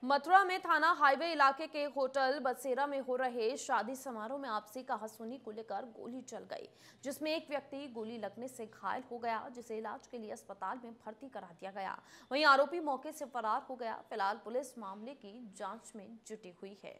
मथुरा में थाना हाईवे इलाके के होटल बसेरा में हो रहे शादी समारोह में आपसी कहासुनी को लेकर गोली चल गई, जिसमें एक व्यक्ति गोली लगने से घायल हो गया, जिसे इलाज के लिए अस्पताल में भर्ती करा दिया गया। वहीं आरोपी मौके से फरार हो गया। फिलहाल पुलिस मामले की जांच में जुटी हुई है।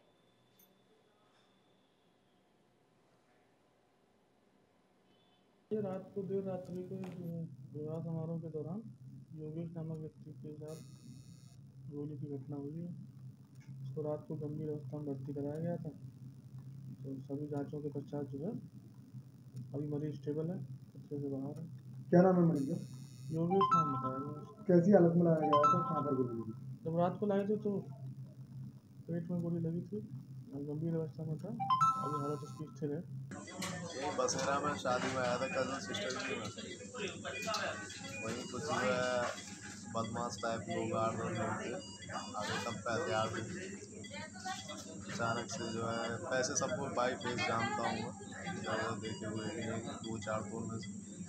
रात को देर रात्रि को विवाह समारोह के दौरान योगेश नामक व्यक्ति के साथ गोली की घटना हुई है। उसको रात को गंभीर अवस्था में भर्ती कराया गया था। तो सभी जांचों के पश्चात जो है अभी मरीज स्टेबल है, खतरे से बाहर है। क्या नाम है मरीज का? योगेश नाम बताया गया। कैसी हालत में लाया गया था? कहाँ पर गोली लगी? जब रात को लाए थे तो पेट में गोली लगी थी, गंभीर अवस्था में था। अभी हालत उसकी स्थिर है। यही बसेरा में शादी में आया था कजन सिस्टर की में। वहीं कुछ जो है बदमाश टाइप लोग आठ दस लोग थे, आगे सब पे हथियार थे। अचानक से जो है पैसे सबको बाई फेस जानता हूँ मैं, देखे हुए दो चार तोड़ में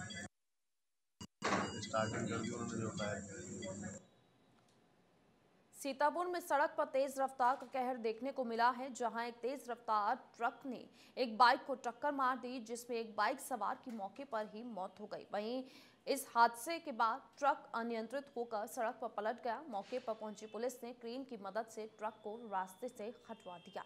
स्टार्टिंग कर दी उन्होंने जो फायर। सीतापुर में सड़क पर तेज रफ्तार का कहर देखने को मिला है, जहां एक तेज रफ्तार ट्रक ने एक बाइक को टक्कर मार दी, जिसमें एक बाइक सवार की मौके पर ही मौत हो गई। वहीं इस हादसे के बाद ट्रक अनियंत्रित होकर सड़क पर पलट गया। मौके पर पहुंची पुलिस ने क्रेन की मदद से ट्रक को रास्ते से हटवा दिया।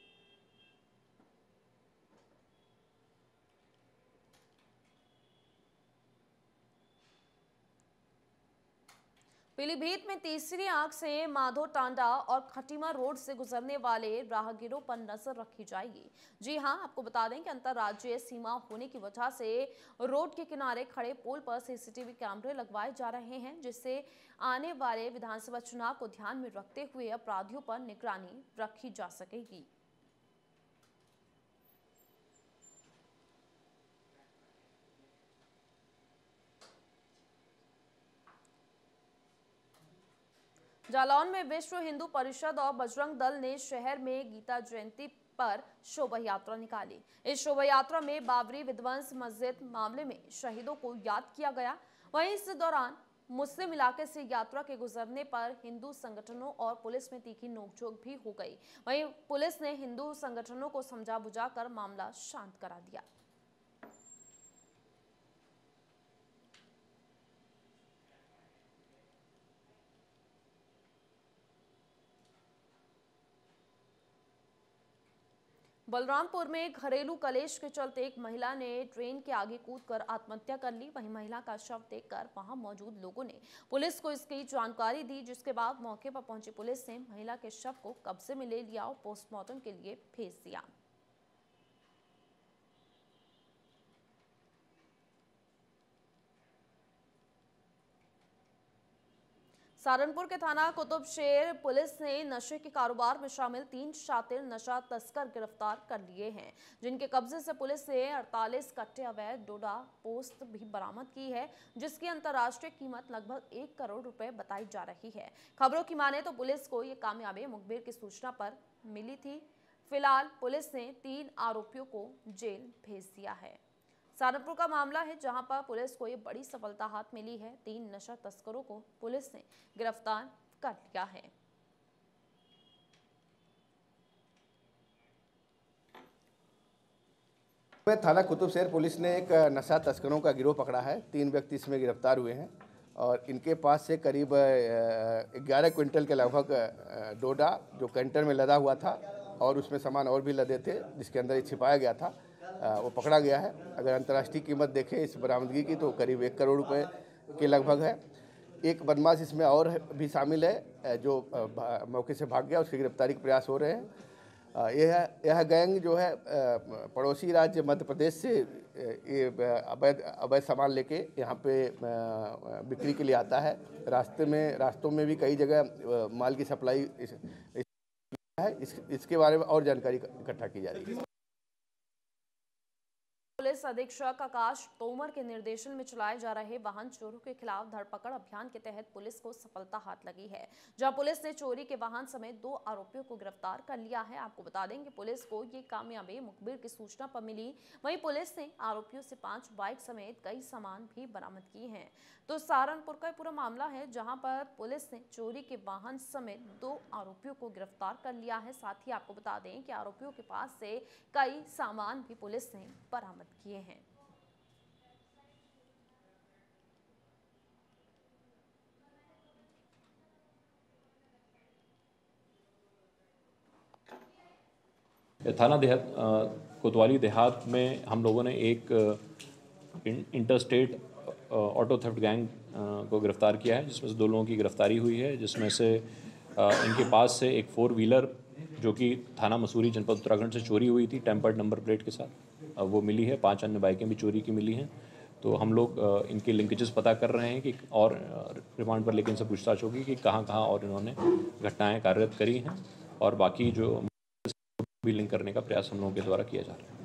पीलीभीत में तीसरी आंख से माधो टांडा और खटीमा रोड से गुजरने वाले राहगीरों पर नजर रखी जाएगी। जी हां, आपको बता दें कि अंतर्राज्यीय सीमा होने की वजह से रोड के किनारे खड़े पोल पर सीसीटीवी कैमरे लगवाए जा रहे हैं, जिससे आने वाले विधानसभा चुनाव को ध्यान में रखते हुए अपराधियों पर निगरानी रखी जा सकेगी। जालौन में विश्व हिंदू परिषद और बजरंग दल ने शहर में गीता जयंती पर शोभा यात्रा निकाली। इस शोभा यात्रा में बाबरी विध्वंस मस्जिद मामले में शहीदों को याद किया गया। वहीं इस दौरान मुस्लिम इलाके से यात्रा के गुजरने पर हिंदू संगठनों और पुलिस में तीखी नोकझोंक भी हो गई। वहीं पुलिस ने हिंदू संगठनों को समझा बुझाकर मामला शांत करा दिया। बलरामपुर में घरेलू कलेश के चलते एक महिला ने ट्रेन के आगे कूदकर आत्महत्या कर ली। वहीं महिला का शव देखकर वहां मौजूद लोगों ने पुलिस को इसकी जानकारी दी, जिसके बाद मौके पर पहुंची पुलिस ने महिला के शव को कब्जे में ले लिया और पोस्टमार्टम के लिए भेज दिया। सहारनपुर के थाना कुतुबशेर पुलिस ने नशे के कारोबार में शामिल 3 शातिर नशा तस्कर गिरफ्तार कर लिए हैं, जिनके कब्जे से पुलिस ने 48 कट्टे अवैध डोडा पोस्त भी बरामद की है, जिसकी अंतर्राष्ट्रीय कीमत लगभग 1 करोड़ रुपए बताई जा रही है। खबरों की माने तो पुलिस को ये कामयाबी मुखबिर की सूचना पर मिली थी। फिलहाल पुलिस ने 3 आरोपियों को जेल भेज दिया है। सहारनपुर का मामला है, जहां पर पुलिस को ये बड़ी सफलता हाथ मिली है। 3 नशा तस्करों को पुलिस ने गिरफ्तार कर लिया है। थाना कुतुबशेर पुलिस ने एक नशा तस्करों का गिरोह पकड़ा है। 3 व्यक्ति इसमें गिरफ्तार हुए हैं और इनके पास से करीब 11 क्विंटल के लगभग डोडा जो कैंटर में लदा हुआ था और उसमें सामान और भी लदे थे, जिसके अंदर ये छिपाया गया था, वो पकड़ा गया है। अगर अंतर्राष्ट्रीय कीमत देखें इस बरामदगी की तो करीब 1 करोड़ रुपए के लगभग है। एक बदमाश इसमें और भी शामिल है जो मौके से भाग गया, उसकी गिरफ्तारी के प्रयास हो रहे हैं। यह गैंग जो है पड़ोसी राज्य मध्य प्रदेश से ये अवैध सामान लेके यहाँ पे बिक्री के लिए आता है। रास्तों में भी कई जगह माल की सप्लाई इसके बारे में और जानकारी इकट्ठा की जा रही है। पुलिस अधीक्षक आकाश तोमर के निर्देशन में चलाए जा रहे वाहन चोरों के खिलाफ धरपकड़ अभियान के तहत पुलिस को सफलता हाथ लगी है, जहां पुलिस ने चोरी के वाहन समेत 2 आरोपियों को गिरफ्तार कर लिया है। आपको बता दें कि पुलिस को ये कामयाबी मुखबिर की सूचना पर मिली। वहीं पुलिस ने आरोपियों से 5 बाइक समेत कई सामान भी बरामद किए हैं। तो सहारनपुर का पूरा मामला है, जहां पर पुलिस ने चोरी के वाहन समेत 2 आरोपियों को गिरफ्तार कर लिया है। साथ ही आपको बता दें कि आरोपियों के पास से कई सामान भी पुलिस ने बरामद किए हैं। थाना देहात कोतवाली देहात में हम लोगों ने एक इंटरस्टेट ऑटो थेफ्ट गैंग को गिरफ्तार किया है, जिसमें से 2 लोगों की गिरफ्तारी हुई है, जिसमें से इनके पास से एक 4 व्हीलर जो कि थाना मसूरी जनपद उत्तराखंड से चोरी हुई थी टेम्पर्ड नंबर प्लेट के साथ, वो मिली है। 5 अन्य बाइकें भी चोरी की मिली हैं। तो हम लोग इनके लिंकेजेस पता कर रहे हैं कि और रिमांड पर लेकर इनसे पूछताछ होगी कि कहाँ कहाँ और इन्होंने घटनाएं कार्यरत करी हैं, और बाकी जो भी लिंक करने का प्रयास हम लोगों के द्वारा किया जा रहा है।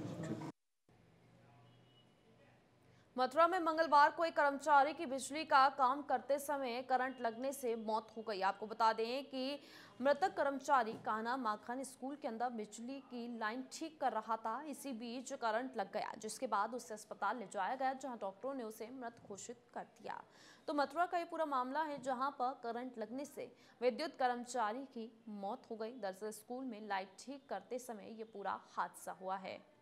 मथुरा में मंगलवार को एक कर्मचारी की बिजली का काम करते समय करंट लगने से मौत हो गई। आपको बता दें कि मृतक कर्मचारी कान्हा माखन स्कूल के अंदर बिजली की लाइन ठीक कर रहा था। इसी बीच करंट लग गया, जिसके बाद उसे अस्पताल ले जाया गया, जहां डॉक्टरों ने उसे मृत घोषित कर दिया। तो मथुरा का ये पूरा मामला है, जहां पर करंट लगने से विद्युत कर्मचारी की मौत हो गई। दरअसल स्कूल में लाइट ठीक करते समय ये पूरा हादसा हुआ है।